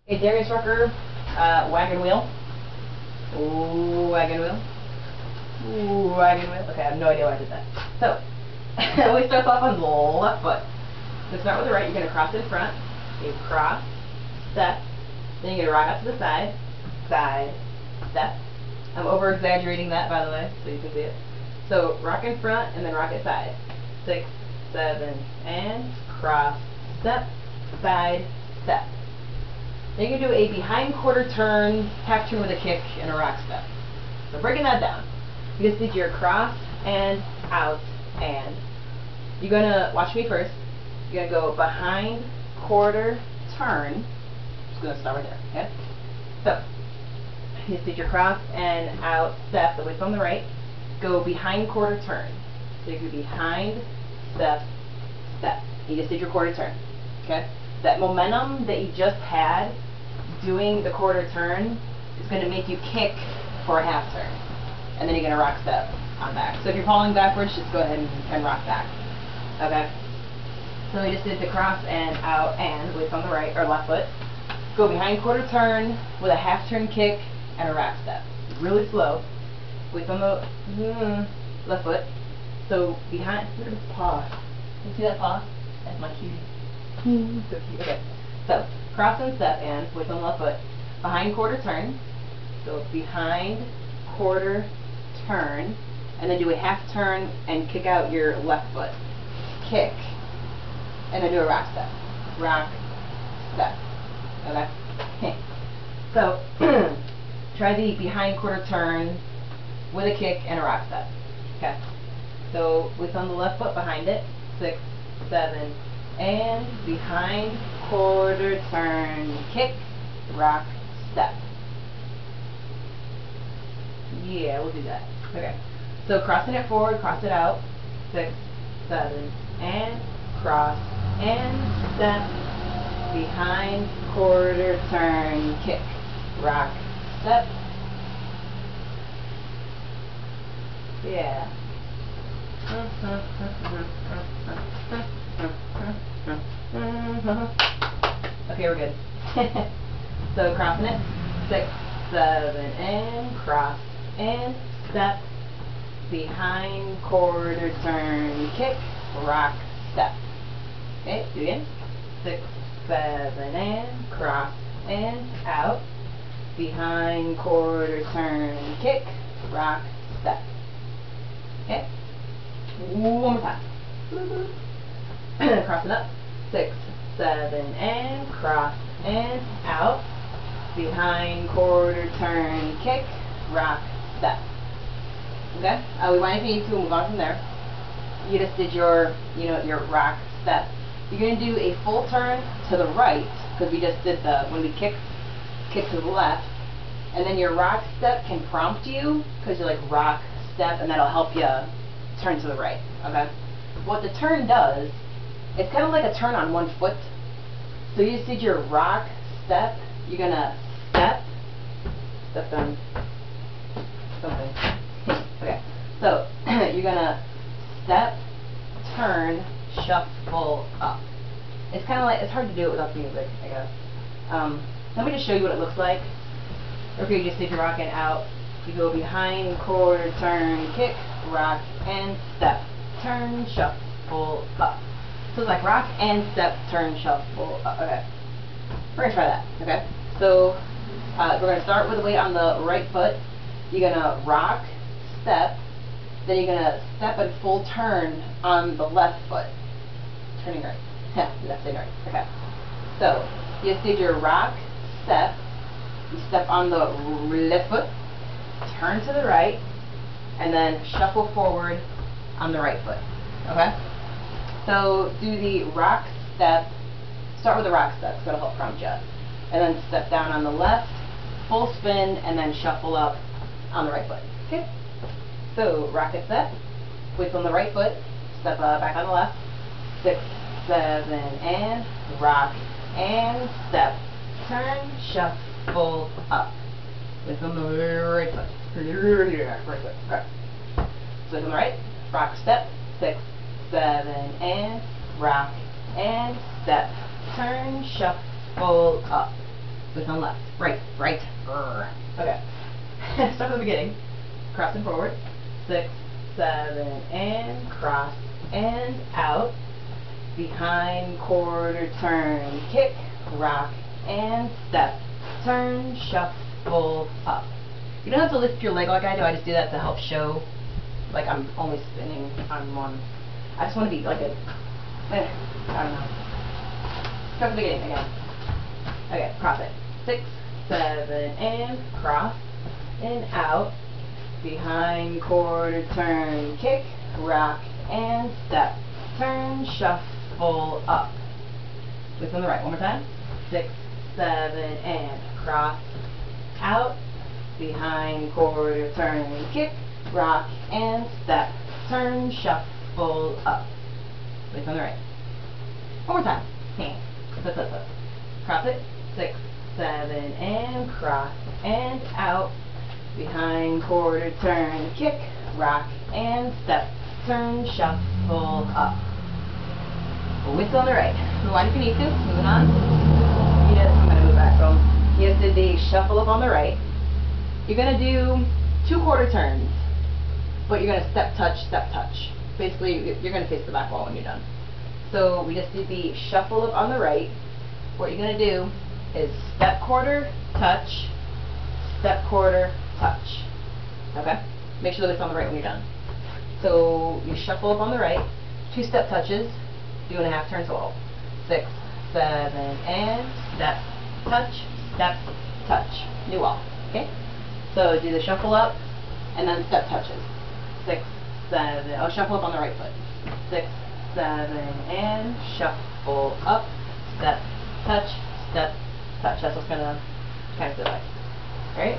A Darius Rucker wagon wheel. Ooh, wagon wheel. Ooh, wagon wheel. Okay, I have no idea why I did that. So, we start off on the left foot. So start with the right, you're going to cross in front. You cross, step, then you're going to rock out to the side, side, step. I'm over exaggerating that, by the way, so you can see it. So rock in front and then rock it side. 6, 7, and cross, step, side, step. Then you can do a behind quarter turn, half turn with a kick, and a rock step. So breaking that down, you just did your cross and out, and you're gonna watch me first. You're gonna go behind quarter turn. Just gonna start right there. Okay. So you just did your cross and out step away from the right. Go behind quarter turn. So you do behind step step. You just did your quarter turn. Okay. That momentum that you just had doing the quarter turn is going to make you kick for a half turn. And then you're going to rock step on back. So if you're falling backwards, just go ahead and rock back. Okay? So we just did the cross and out and away from the right or left foot. Go behind quarter turn with a half turn kick and a rock step. Really slow. Away from the left foot. So behind, look at the paw. You see that paw? That's my cutie. So cute. Okay. So cross and step and with on the left foot. Behind quarter turn. So behind quarter turn. And then do a half turn and kick out your left foot. Kick. And then do a rock step. Rock step. Okay? So try the behind quarter turn with a kick and a rock step. Okay. So with on the left foot behind it. 6, 7, and behind quarter turn, kick, rock, step. Yeah, we'll do that. Okay. So crossing it forward, cross it out. 6, 7, and cross, and step, behind quarter turn, kick, rock, step. Yeah. Okay, we're good. So crossing it, 6, 7, and cross, and step, behind quarter turn, kick, rock, step. Okay, do it again. 6, 7, and cross, and out, behind quarter turn, kick, rock, step. Okay. One more time. Cross it up. 6, 7, and cross, and out. Behind quarter turn, kick, rock, step. Okay? We want if you need to move on from there. You just did your, your rock step. You're going to do a full turn to the right, because we just did the, when we kick to the left. And then your rock step can prompt you, because you're like rock, step, and that'll help you turn to the right, okay? What the turn does, it's kind of like a turn on one foot. So you just did your rock, step, you're going to step down, something. Okay, so you're going to step, turn, shuffle up. It's kind of like, it's hard to do it without the music, I guess. Let me just show you what it looks like. Okay, you just did your rock and out. You go behind, quarter, turn, kick, rock, and step, turn, shuffle, up. So it's like rock and step, turn, shuffle, up. Okay. We're going to try that, okay? So we're going to start with the weight on the right foot. You're going to rock, step, then you're going to step and full turn on the left foot. Turning right. Yeah, left and right. Okay. So you just did your rock, step, you step on the left foot, turn to the right, and then shuffle forward on the right foot. Okay? So do the rock step, start with the rock step, because that'll help prompt you. And then step down on the left, full spin, and then shuffle up on the right foot. Okay? So rocket step, weights on the right foot, step back on the left, 6, 7, and rock, and step, turn, shuffle up. Weights on the right foot. Right foot. Okay. So on the right, rock step, 6, 7, and rock, and step, turn, shuffle up. Switch on left. Right. Right. Okay. Start from the beginning. Cross and forward. 6, 7, and cross and out. Behind, quarter, turn, kick, rock, and step. Turn, shuffle, up. You don't have to lift your leg like I do. I just do that to help show, like I'm only spinning on one. I just want to be like a, I don't know. Start from the beginning again. Okay, cross it. 6, 7, and cross and out. Behind, quarter, turn, kick, rock, and step. Turn, shuffle, up. Lift on the right. One more time. 6, 7, and cross, out. Behind, quarter, turn, kick, rock, and step. Turn, shuffle, up. Lift on the right. One more time. Cross it. 6, 7, and cross, and out. Behind, quarter, turn, kick, rock, and step. Turn, shuffle, up. Width on the right. Rewind if you need to. Moving on. Yes, I'm going to move back from. You just did the shuffle up on the right. You're going to do 2 quarter turns, but you're going to step, touch, step, touch. Basically, you're going to face the back wall when you're done. So we just did the shuffle up on the right. What you're going to do is step, quarter, touch, step, quarter, touch. Okay? Make sure that it's on the right when you're done. So you shuffle up on the right, 2 step touches, 2.5 turn total. 6, 7, and step, touch, step, touch. New wall. Okay? So do the shuffle up and then step touches. 6, 7, oh, shuffle up on the right foot. 6, 7, and shuffle up, step, touch, step, touch. That's what's gonna kind of feel like. Alright?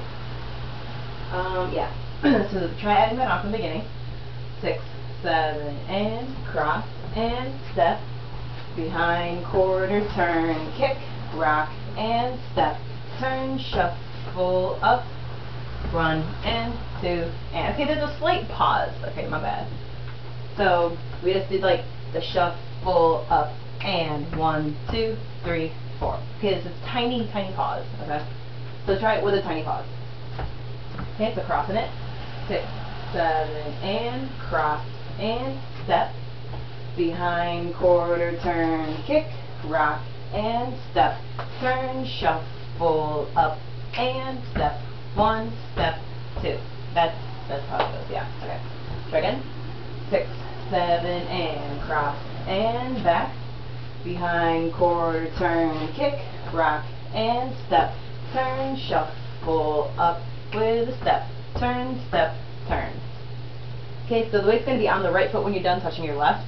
Yeah. So try adding that on from the beginning. 6, 7, and cross, and step. Behind, quarter, turn, kick, rock, and step. Turn, shuffle, up, run, and 2, and. Okay, there's a slight pause. Okay, my bad. So we just did like the shuffle up and 1, 2, 3, 4. Okay, it's a tiny, tiny pause. Okay, so try it with a tiny pause. Okay, so crossing it. 6, 7, and cross and step. Behind, quarter, turn, kick, rock, and step. Turn, shuffle, up, and step. 1, step, 2. That's how it goes. Yeah. Okay. Try again. 6, 7, and cross and back. Behind, quarter, turn, kick, rock, and step. Turn, shuffle, up with a step. Turn, step, turn. Okay, so the weight's going to be on the right foot when you're done touching your left.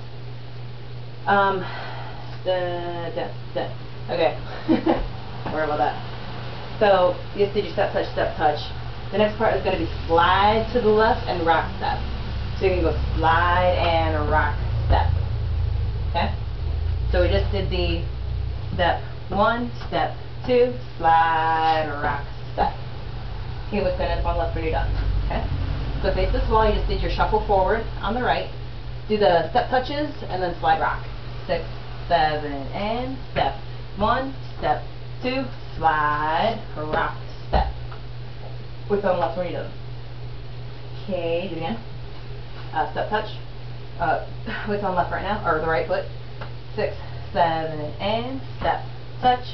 Okay. Sorry about that. So you just did your step, touch, step, touch. The next part is going to be slide to the left and rock, step. So you can go slide and rock, step. Okay? So we just did the step 1, step 2, slide, rock, step. Okay, what's going to end up on the left when you're done? Okay? So face this wall, you just did your shuffle forward on the right. Do the step touches and then slide rock. 6, 7, and step 1, step 2, slide, rock, step. Width on the left when you're done. Okay, do it again. Step touch. Width on the left right now, or the right foot. 6, 7, and step, touch,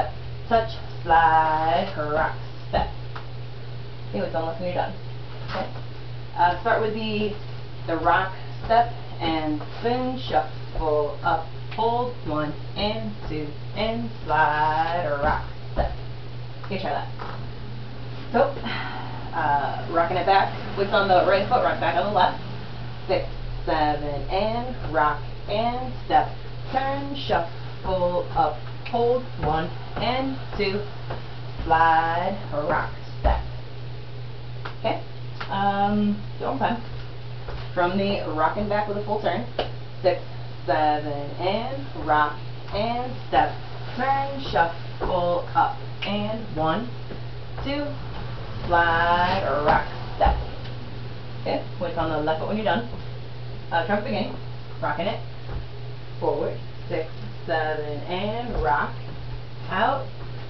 slide, rock, step. Okay, width on the left when you're done. Okay. Start with the rock, step, and spin, shuffle, up, hold, 1 and 2, and slide, rock, step. Okay, try that. So, rocking it back, width on the right foot, rock back on the left. 6, 7, and rock, and step. Turn, shuffle, up, hold, 1 and 2, slide, rock, step. Okay? Do it one time. From the rocking back with a full turn. 6, 7, and rock, and step. Turn, shuffle, up, and 1, 2, slide, rock, step. Okay, width on the left foot when you're done. Try from the beginning. Rocking it. Forward. 6, 7, and rock. Out.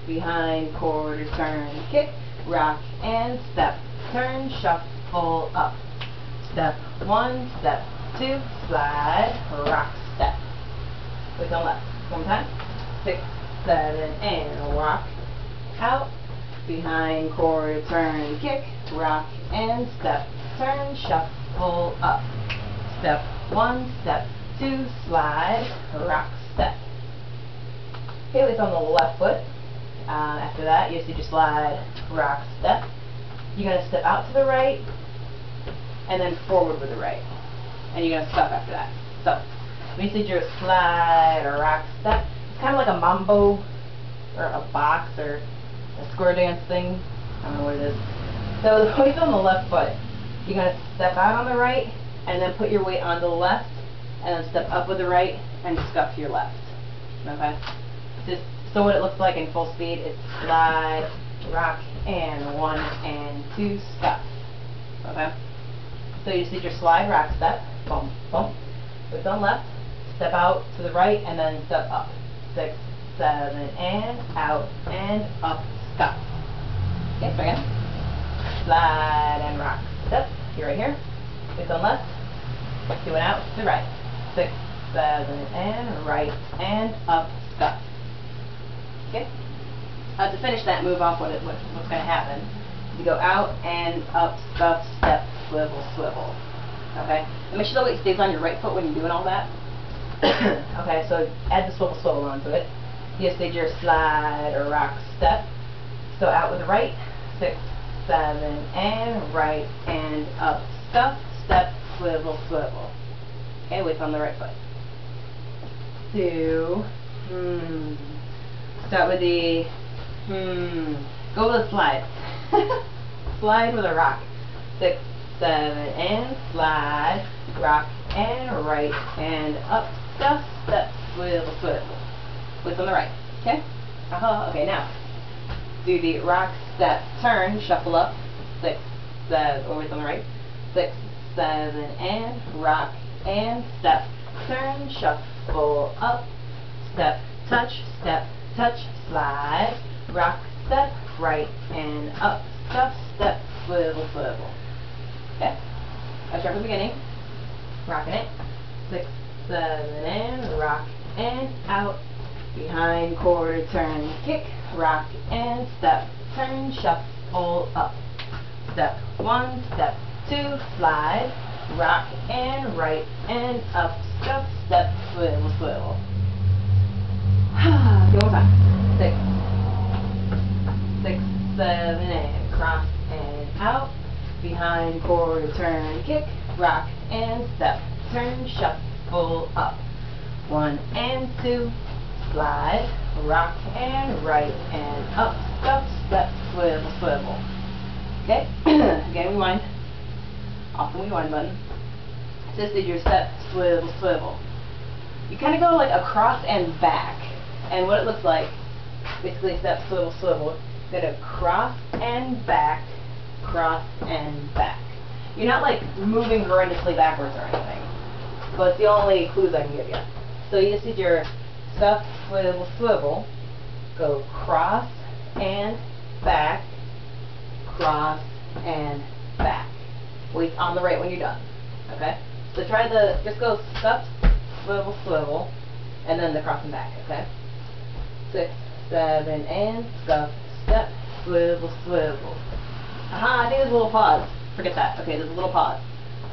behind, quarter turn, kick, rock, and step, turn, shuffle, up. Step 1, step 2, slide, rock, step. Wait on left. One time. 6, 7, and rock, out, behind, quarter turn, kick, rock, and step, turn, shuffle, up. Step 1, step 2, slide, rock, step. Okay, it's on the left foot. After that, you just do your slide, rock, step. You're going to step out to the right, and then forward with the right. And you're going to stop after that. So, when you do your slide, or rock, step, it's kind of like a mambo, or a box, or a square dance thing. I don't know what it is. So, the weight's on the left foot. You're going to step out on the right, and then put your weight on the left, and then step up with the right, and scuff your left. Okay? Just so what it looks like in full speed, it's slide, rock, and 1 and 2, scuff. Okay? So you just did your slide, rock, step, boom, boom. With on left, step out to the right, and then step up. 6, 7, and out, and up, scuff. Okay, so again. Slide and rock, step. You're right here. With on left, doing out to the right. 6, 7, and right, and up, scuff. Okay? To finish that move off, what's going to happen, you go out and up, scuff, step, swivel, swivel. Okay? And make sure the weight stays on your right foot when you're doing all that. Okay, so add the swivel, swivel onto it. You just did your slide or rock, step. So out with the right, 6, 7, and right, and up, scuff, step, swivel, swivel. Okay, weight on the right foot. 2, start with the, go with a slide. Slide with a rock. 6, 7, and slide, rock, and right, and up, scuff, step, swivel, swivel. With on the right. Okay? Okay, now, do the rock, step, turn, shuffle up. 6, 7, or with on the right. 6, 7, and rock, and step, turn, shuffle up, step, touch, slide, rock, step, right, and up, scuff, step, swivel, swivel. Okay? I start from the beginning, rocking it, 6, 7, and rock, and out, behind, quarter turn, kick, rock, and step, turn, shuffle, up. Step 1, step 2, slide, rock, and right, and up, scuff, step, swivel, swivel. One more time. 6, 7, and cross, and out, behind, quarter turn, kick, rock, and step, turn, shuffle, up. 1 and 2, slide, rock, and right, and up, scuff, step, swivel, swivel. Okay? Again, rewind. Off the rewind button. Just did your step, swivel, swivel. You kind of go like across and back. And what it looks like, basically step, swivel, swivel. You're going to cross and back, cross and back. You're not like moving horrendously backwards or anything. But it's the only clues I can give you. So you just did your step, swivel, swivel. Go cross and back, cross and back. Wait on the right when you're done. Okay? So try the, just go step, swivel, swivel, and then the cross and back, okay? 6, 7, and scuff, step, swivel, swivel. Aha, I think there's a little pause. Forget that. Okay, there's a little pause.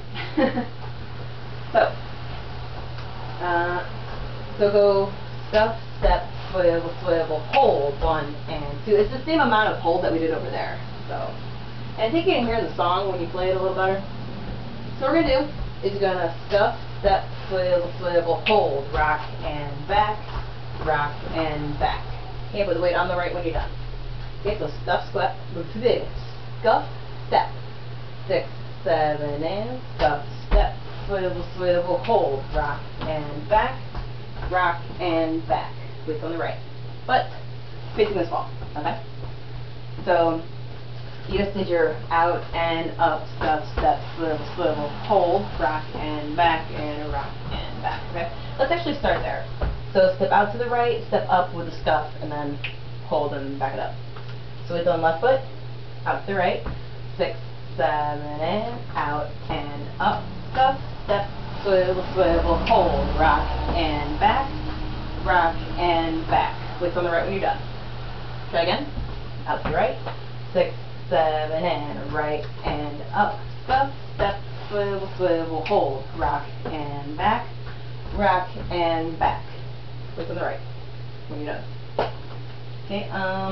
So go scuff, step, swivel, swivel, hold, 1 and 2. It's the same amount of hold that we did over there. So, and I think you can hear the song when you play it a little better. So what we're going to do is you're going to scuff, step, swivel, swivel, hold, rock, and back, rock, and back. Okay, with the weight on the right when you're done. Okay, so scuff, scuff, scuff, step. 6, 7, and scuff, step, swivel, swivel, hold, rock, and back, rock, and back. Weight on the right. But facing this wall, okay? So you just did your out and up, scuff, step, swivel, swivel, hold, rock, and back, and rock, and back, okay? Let's actually start there. So step out to the right, step up with the scuff, and then hold, and back it up. So it's on left foot, out to the right, 6, 7, and out and up, scuff, step, swivel, swivel, hold, rock and back, rock and back. Weights on the right when you're done. Try again, out to the right, 6, 7, and right and up, scuff, step, swivel, swivel, hold, rock and back, rock and back. Weights on the right when you're done. Okay,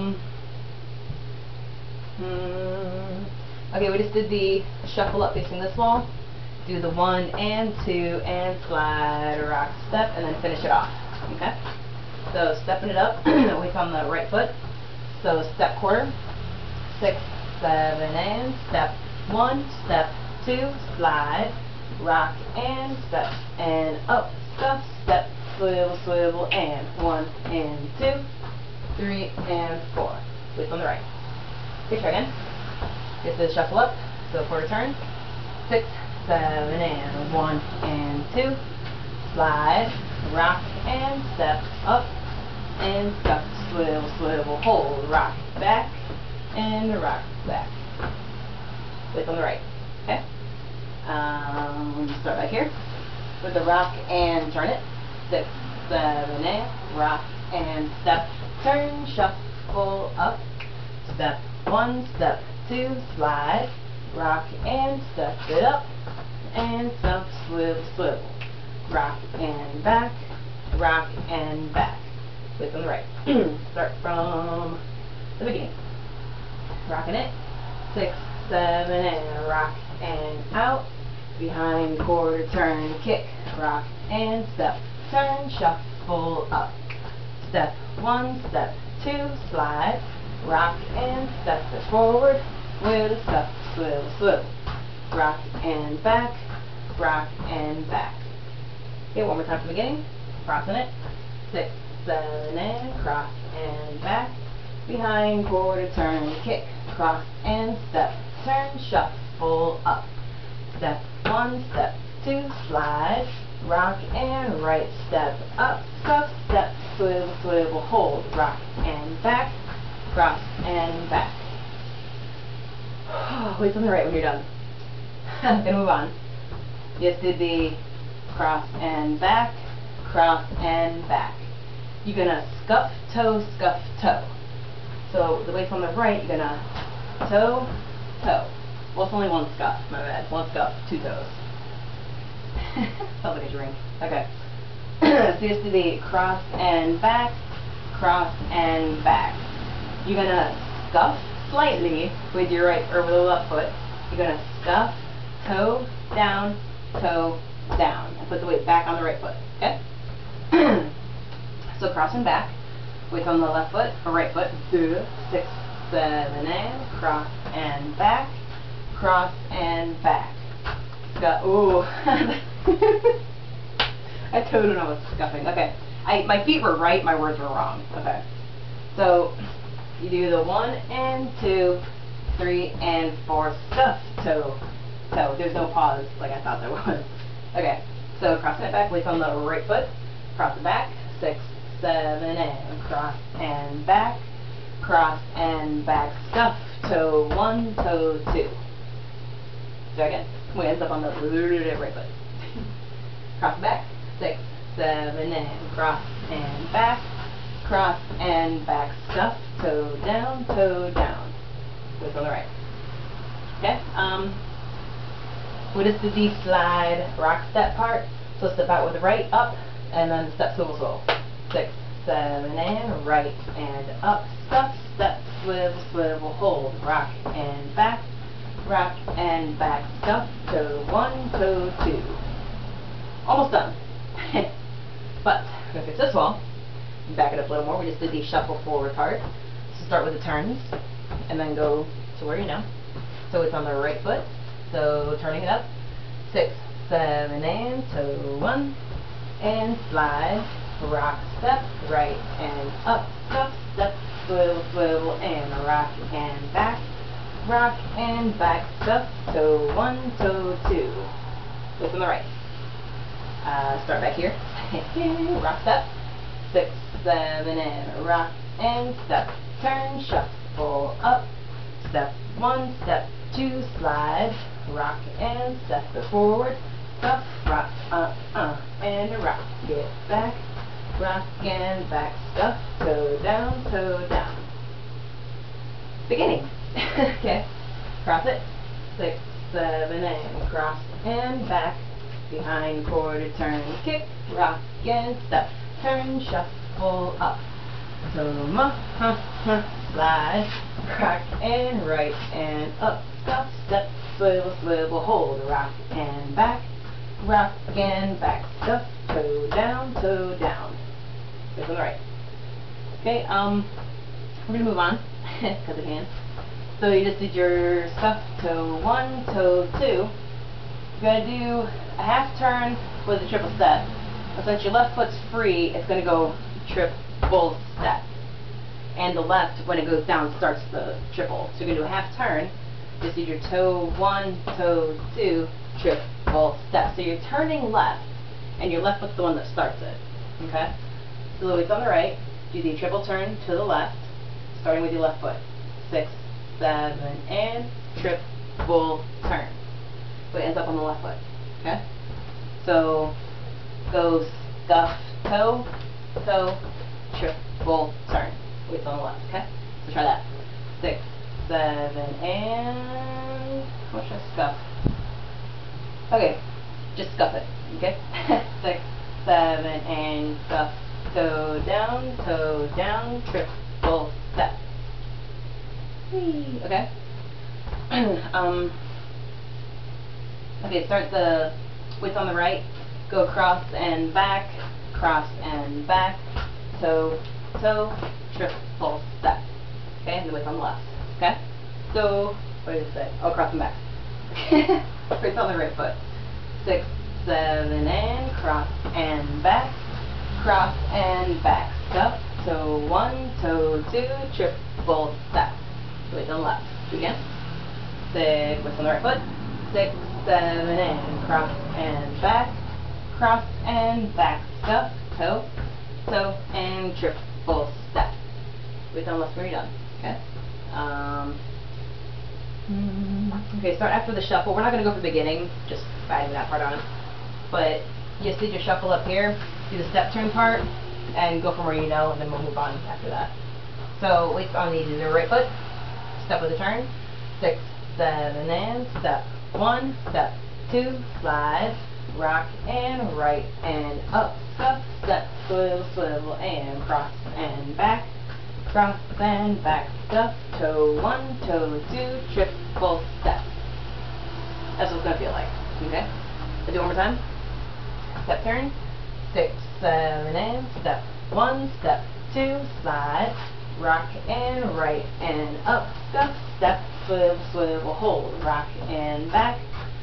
okay, we just did the shuffle up facing this wall. Do the 1 and 2 and slide, rock, step, and then finish it off. Okay? So stepping it up, weights on the right foot. So step quarter, 6, 7, and step 1, step 2, slide, rock and step, and up, scuff, step, swivel, swivel, and 1 and 2, 3 and 4. Weights on the right. Okay, try again. Get the shuffle up, so quarter turn, 6, 7, and 1 and 2, slide, rock and step, up and scuff, swivel, swivel, hold, rock back and rock back. Weights on the right. Okay. Start back here with the rock and turn it. 6, 7, and rock and step, turn, shuffle, up, step 1, step 2, slide, rock and step it up, and scuff, swivel, swivel, rock and back, rock and back. Weights on the right. Start from the beginning. Rocking it, 6, 7, and rock and out, behind quarter turn, kick, rock and step, turn, shuffle, up, step 1, step 2, slide, rock and step it forward, with a scuff, swivel, swivel, rock and back, rock and back. Okay, one more time from the beginning, crossing it, 6, 7, and cross and back, behind quarter turn, kick, cross and step, turn, shuffle, up, step 1, step 2, slide, rock and right, step up, scuff, step, swivel, swivel, hold, rock and back, cross and back. Weights on the right when you're done. Gonna move on. Just did the cross and back, cross and back. You're gonna scuff, toe, scuff, toe. So the weights on the right, you're gonna toe, toe. Well, it's only one scuff, my bad. One scuff, 2 toes. Sounds like a drink. Okay. So just do the cross and back, cross and back. You're gonna scuff slightly with your right or with the left foot. You're gonna scuff, toe down, and put the weight back on the right foot. Okay? So cross and back, weights on the left foot or right foot. 6, 7, and cross and back, cross and back. Scuff. Ooh. I totally don't know what's scuffing. Okay. My feet were right, my words were wrong. Okay. So you do the 1 and 2, 3 and 4, scuff, toe, toe. There's no pause like I thought there was. Okay. So crossing it back, weights on the right foot, cross it back, 6, 7, and cross and back, scuff, toe 1, toe 2. So again, we end up on the right foot. Cross back, 6, 7, and cross and back, scuff, toe down, weights on the right. Okay, we just did the slide, rock, step part. So step out with the right, up, and then step, swivel, swivel. 6, 7, and right and up, scuff, step, swivel, swivel, hold, rock and back, scuff, toe 1, toe 2. Almost done. But we're gonna fix this wall. Back it up a little more. We just did the shuffle forward part. So start with the turns, and then go to where you know. So it's on the right foot. So turning it up, 6, 7, and toe 1, and slide, rock, step, right and up, scuff, step, swivel, swivel, and rock and back, scuff, toe 1, toe 2. Look on the right. Start back here. Rock, step, 6, 7, and rock and step, turn, shuffle up. Step 1, step 2, slide, rock and step it forward. Up, rock, and a rock. Get back, rock and back, stuff, toe down, toe down. Beginning. Okay, cross it. 6, 7, and cross and back. Behind quarter turn, kick, rock and step, turn, shuffle up. Toe, slide, rock and right and up, stop, step, swivel, swivel, hold, rock and back, step, toe down, this on the right. Okay, we're gonna move on, because I can. So you just did your stuff, toe 1, toe 2. You're gonna do a half turn with a triple step. But since your left foot's free, it's gonna go triple step. And the left, when it goes down, starts the triple. So you're going to do a half turn. Just do your toe 1, toe 2, triple step. So you're turning left, and your left foot's the one that starts it. Okay? So the weight's on the right. Do the triple turn to the left, starting with your left foot. 6, 7, and triple turn. So it ends up on the left foot. Okay? So go scuff, toe, toe, triple turn. Weights on the left, okay? So try that. 6, 7, and how much should I scuff? Okay, just scuff it, okay? 6, 7, and scuff, toe down, triple step. Whee, okay? Okay, start the weights on the right, go cross and back, toe, triple step. Okay, and the weights on the left. Okay? So, what did it say? Oh, cross and back. Weights on the right foot. 6, 7, and cross and back, step, toe 1, toe 2, triple step. Weights on the left. Do it again. 6, weights on the right foot. 6, 7, and cross and back, step, toe, and triple step. Weights on the left when you're done. Okay? Okay, start after the shuffle. We're not going to go for the beginning, just adding that part on. But you just did your shuffle up here, do the step turn part, and go from where you know, and then we'll move on after that. So, weights on the right foot, step with a turn, 6, 7, and step 1, step 2, slide, rock and right and up, step, swivel, swivel, and cross and back, step, toe 1, toe 2, triple step. That's what it's going to feel like, okay? Let's do it one more time. Step turn, 6, 7, and step 1, step 2, slide, rock and right and up, step, swivel, swivel, hold, rock and back,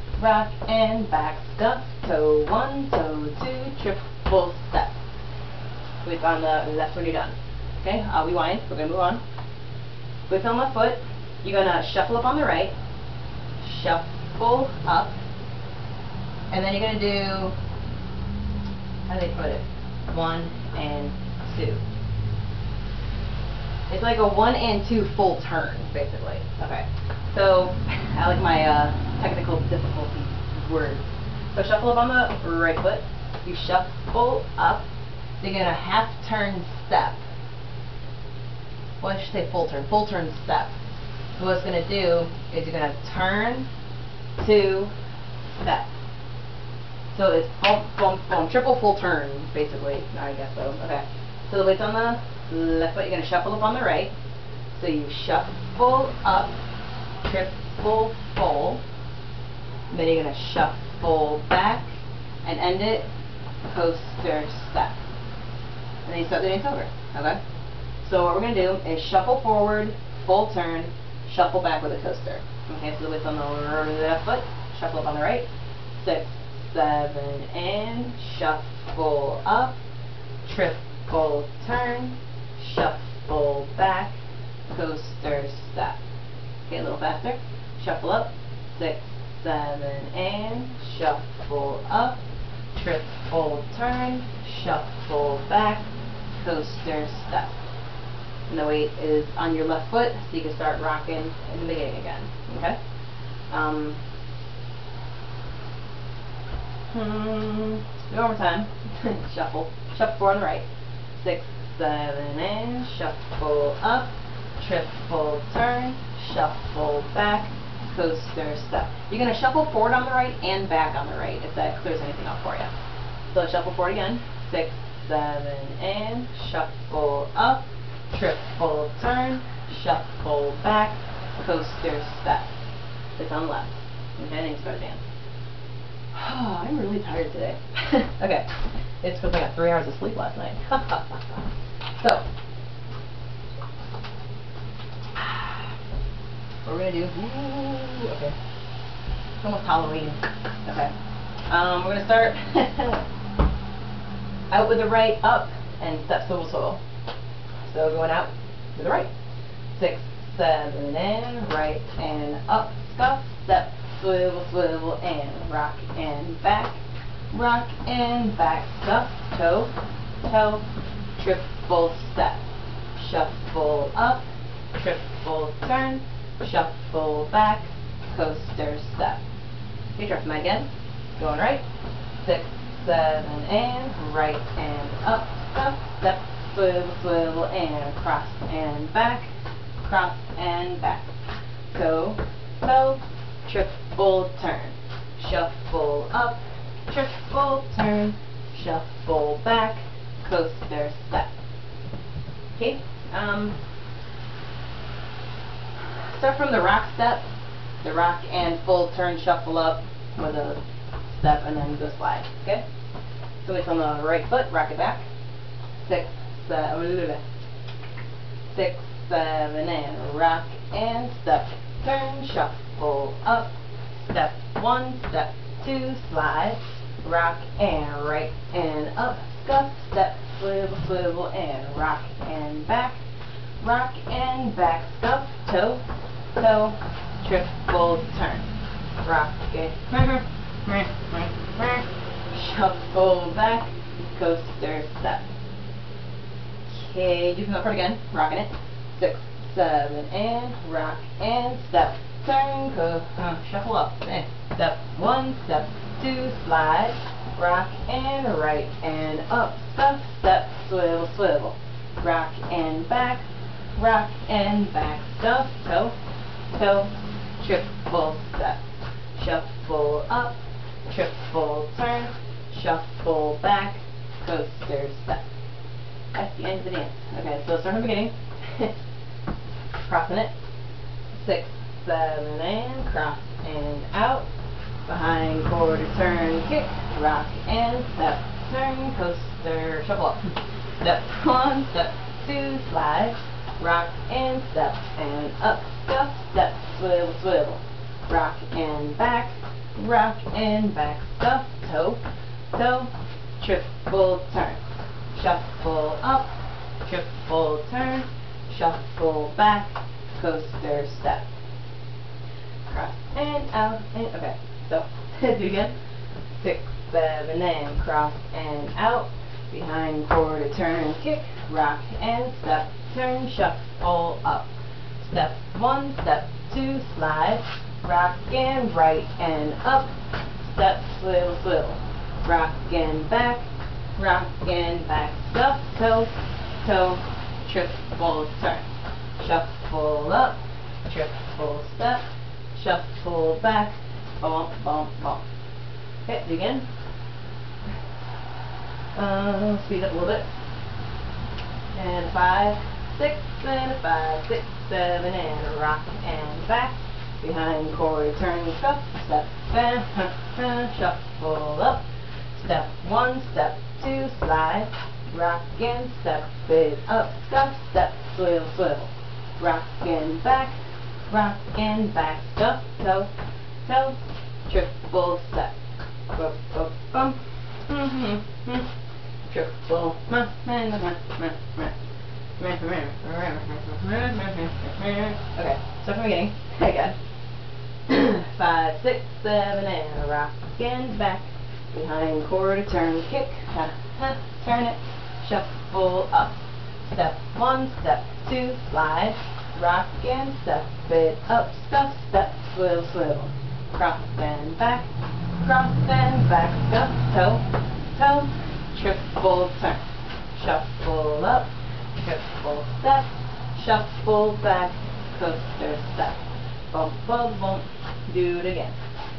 step, toe 1, toe 2, triple step. Weights on the left when you're done. Okay, rewind, we're going to move on. Weights on left foot, you're going to shuffle up on the right, shuffle up, and then you're going to do, how do they put it? 1 and 2. It's like a 1 and 2 full turn, basically. Okay, so I like my technical difficulty words. So shuffle up on the right foot, you shuffle up, you're going to half turn step. Well, I should say full turn step. So what it's going to do is you're going to turn, 2, step. So it's bump, bump, bump, triple full turn, basically. I guess so. Okay. So the weight's on the left foot, you're going to shuffle up on the right. So you shuffle up, triple full. Then you're going to shuffle back and end it, coaster step. And then you start the dance over. Okay? So what we're going to do is shuffle forward, full turn, shuffle back with a coaster. Okay, so the weight's on the left foot, shuffle up on the right. 6, 7, and shuffle up, triple turn, shuffle back, coaster step. Okay, a little faster. Shuffle up, 6, 7, and shuffle up, triple turn, shuffle back, coaster step. and the weight is on your left foot, so you can start rocking in the beginning again. Okay? One more time. Shuffle. Shuffle 4 on the right. 6, 7, and shuffle up. Triple turn. Shuffle back. Coaster step. You're going to shuffle forward on the right and back on the right, if that clears anything up for you. So shuffle forward again. 6, 7, and shuffle up. Triple turn. Shuffle back. Coaster step. It's on the left. Okay, then you start dance. I'm really tired today. Okay, it's because I got 3 hours of sleep last night. So, what we're gonna do? Ooh, okay, it's almost Halloween. Okay, we're gonna start out with the right, up, and step, swivel, swivel. So going out with the right. 6, 7, and right and up, scuff, step. Swivel, swivel, and rock and back, scuff, toe, toe, triple step, shuffle up, triple turn, shuffle back, coaster step. Okay, try from that again. Going right, 6, 7, and right and up, scuff, step, swivel, swivel, and cross and back, toe, toe, triple turn, shuffle up, triple turn, shuffle back, coaster step. Okay, start from the rock step, the rock and full turn shuffle up with a step and then go slide. Okay, so it's on the right foot, rock it back, 6, 7, 6, 7, and rock and step, turn, shuffle up, step 1, step 2, slide, rock and right and up, scuff, step, swivel, swivel, and rock and back, scuff, toe, toe, triple turn, rock it, shuffle back, coaster step. Okay, do from the front again, rocking it, 6, 7, and rock and step, turn, shuffle up, and step 1, step 2, slide, rock and right and up, scuff, step, swivel, swivel, rock and back, scuff, toe, toe, triple step, shuffle up, triple turn, shuffle back, coaster step. That's the end of the dance. Okay, so start from the beginning. Crossing it. 6, 7, and cross and out. Behind, quarter turn, kick, rock and step, turn, coaster, shuffle up. Step 1, step 2, slide, rock and step, and up, scuff, step, swivel, swivel, rock and back, scuff, toe, toe, triple turn, shuffle up, triple turn, shuffle back, coaster step, cross and out, and okay, so do it again, 6, 7, and cross and out, behind, quarter turn, kick, rock and step, turn, shuffle up, step 1, step 2, slide, rock and right and up, step, swivel, swivel, rock and back, scuff, toe, toe, triple turn, shuffle up, triple step, shuffle back, bump, bump, bump. Okay, do again. Speed up a little bit. And 5, 6, and 5, 6, 7, and rock and back. Behind, quarter turn, scuff, step, and shuffle up. Step 1, step 2, slide, rock and step it up, scuff, step, swivel, swivel, rock and back, scuff, toe, toe, triple step, bump, bump, bump, triple, okay, so from the beginning, again, 5, 6, 7, and rock and back, behind, quarter turn, kick, turn it, shuffle up, step 1, step 2, slide, rock and step it up, step, step, swivel, swivel, cross and back, up, toe, toe, triple turn, shuffle up, triple step, shuffle back, coaster step, bump, bump, bump, do it again.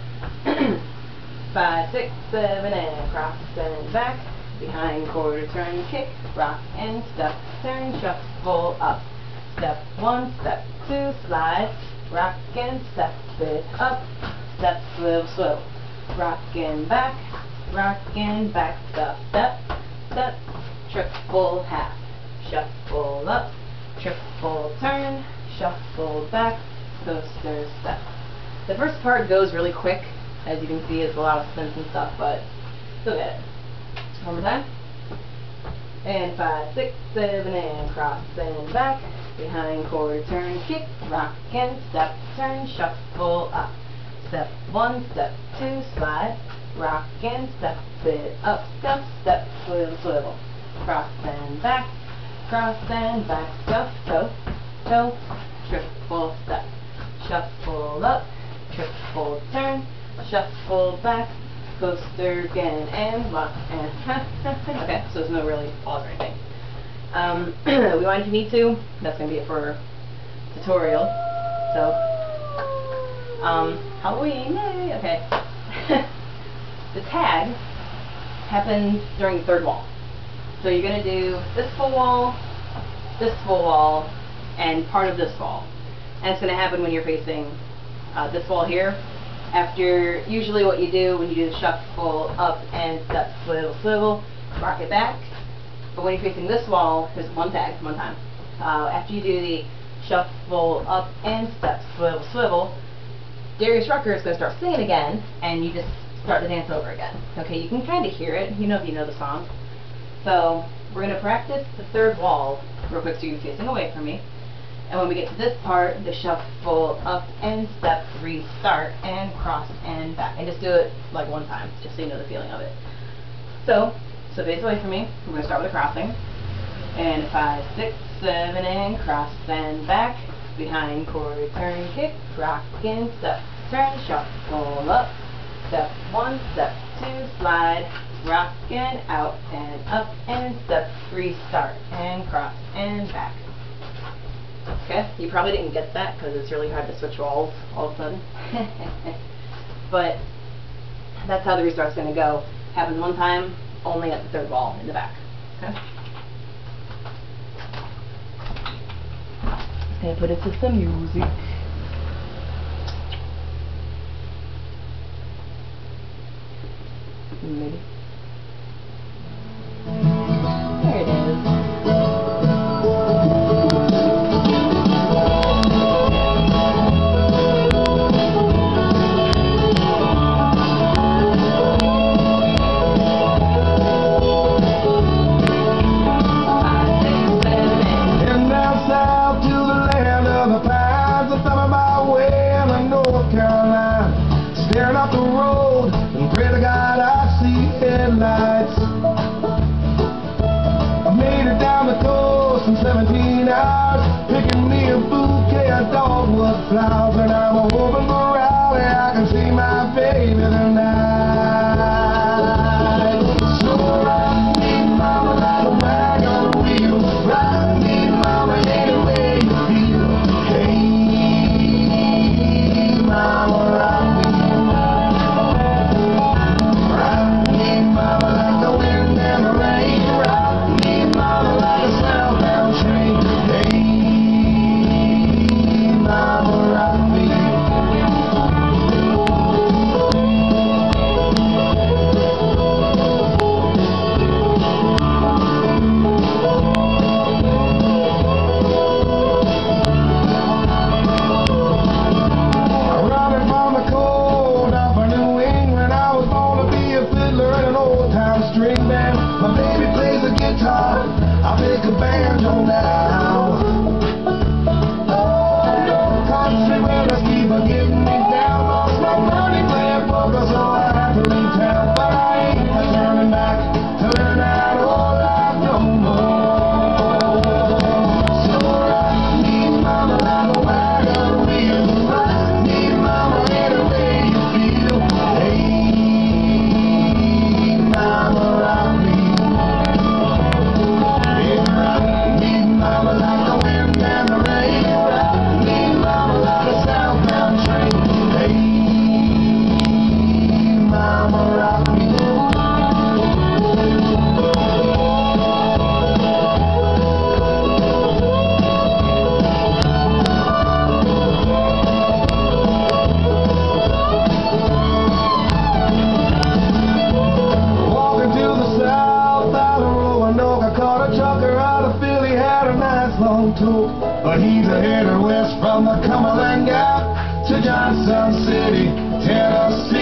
5, 6, 7, and cross and back, behind quarter turn, kick, rock and step, turn, shuffle up, step 1, step 2, slide, rock and step it up, step, swivel, swivel, rock and back, step, step, step, triple half, shuffle up, triple turn, shuffle back, coaster step. The first part goes really quick, as you can see. It's a lot of spins and stuff, but still get it. One more time. And 5, 6, 7, and cross and back, behind quarter turn, kick, rock and step, turn, shuffle up. Step 1, step 2, slide, rock and step it up, step, step, swivel, swivel, cross and back, step, toe, toe, triple step, shuffle up, triple turn, shuffle back, coaster again, and lock, and okay, so there's no really pause or anything. We want if you need to, that's going to be it for tutorial. So, Halloween, yay, okay. The tag happens during the third wall. So you're going to do this full wall, and part of this wall. And it's going to happen when you're facing this wall here. After, usually what you do when you do the shuffle up and step, swivel, swivel, rock it back. But when you're facing this wall, there's one tag, one time. After you do the shuffle up and step, swivel, swivel, Darius Rucker is going to start singing again, and you just start the dance over again. Okay, you can kind of hear it, you know if you know the song. So, we're going to practice the third wall real quick so you're facing away from me. And when we get to this part, the shuffle up and step, restart, and cross and back. And just do it like one time, just so you know the feeling of it. So face away from me. We're going to start with a crossing. And 5, 6, 7, and cross and back. Behind quarter turn, kick, rock and step, turn, shuffle up. Step 1, step 2, slide, rock and out and up and step, restart, and cross and back. Okay, you probably didn't get that because it's really hard to switch walls all of a sudden. But that's how the restart's going to go. Happens one time, only at the third wall in the back. Okay? Just going to put it to some music. Maybe. There it is. Staring up the road and pray to God I see headlights. I made it down the coast in 17 hours, picking me a bouquet of dogwood flowers, and I'm hoping for rally I can see my baby tonight. So ride me, mama, like a wagon wheel. Ride me, mama, any way you feel. Hey, mama, ride me. Mama, Johnson City, Tennessee.